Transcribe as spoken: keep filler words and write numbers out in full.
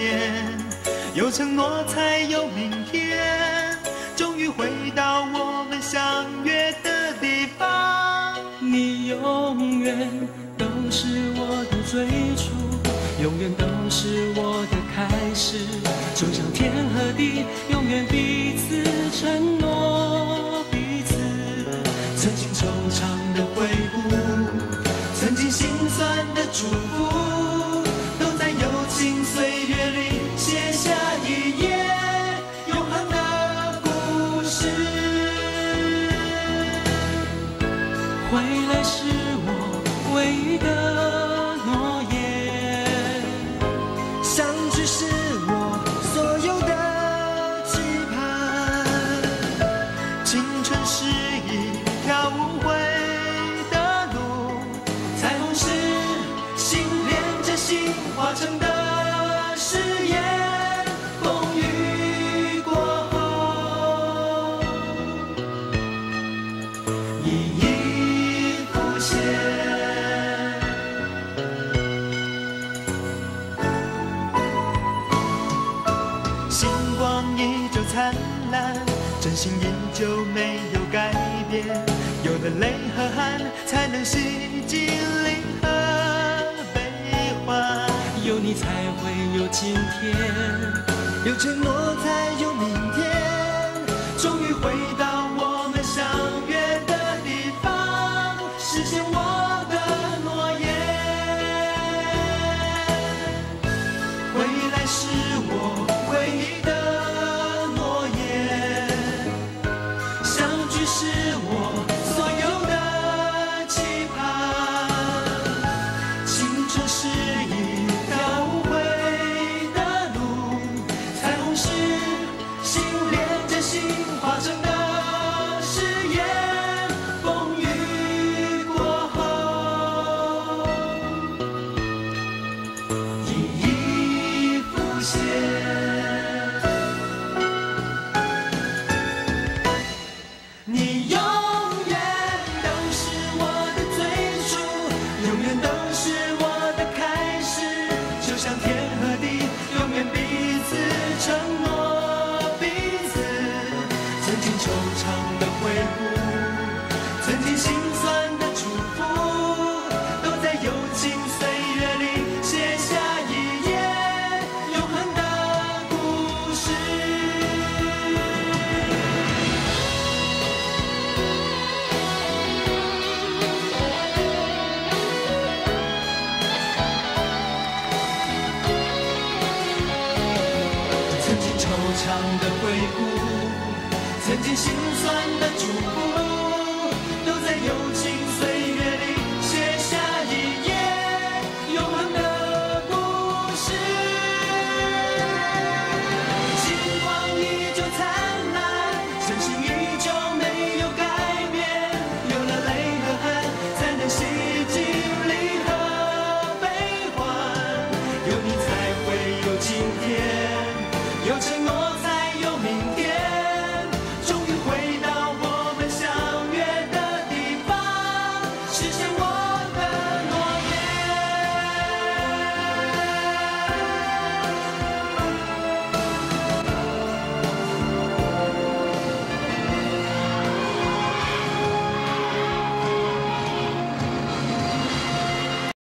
年，有承诺才有明天，终于回到我们相约的地方。 你永远都是我的最初，永远都是我的开始，就像天和地，永远彼此承诺彼此。曾经惆怅的回顾，曾经心酸的祝福，都在友情岁月里写下一页永恒的故事。回来是我唯一的诺言， 相聚是我所有的期盼，青春是一条无悔的路， 彩虹是心连着心化成的誓言，风雨过后一一浮现。 星光依旧灿烂，真心依旧没有改变，有了泪和汗，才能洗净离合悲欢。 有你才会有今天， 有承诺才有明天，终于回到我们相约的地方，实现我的诺言。回来是我唯一的诺言，相聚是我所有的期盼，青春是一条无悔的路，彩虹是心连着心化成的誓言，风雨过后一一浮现。你永远都是我的最初，永远都是我的开始，就像天和地，永远彼此承诺彼此。曾经惆怅的回顾，曾经心酸的祝福，都在友情岁月里写下一页永恒的故事。曾经惆怅的回顾，曾经心酸的祝福，都在友情岁月里写下一页永恒的故事。星光依旧灿烂，真心依旧没有改变，有了泪和汗，才能洗净离合悲欢。有你才会有今天，有承